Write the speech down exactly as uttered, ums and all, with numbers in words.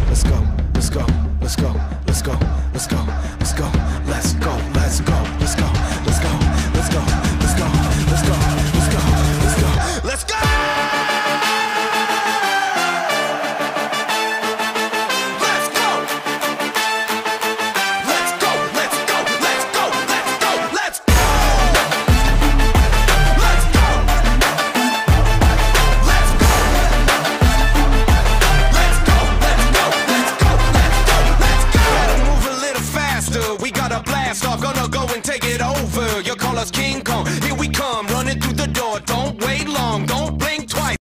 let's go, let's go, let's go, let's go, let's go, let's go, let's go, let's go, let's go, let's go, let's go, let's go, let's go, let's go, let's go, let's go. Gonna go and take it over. You call us King Kong.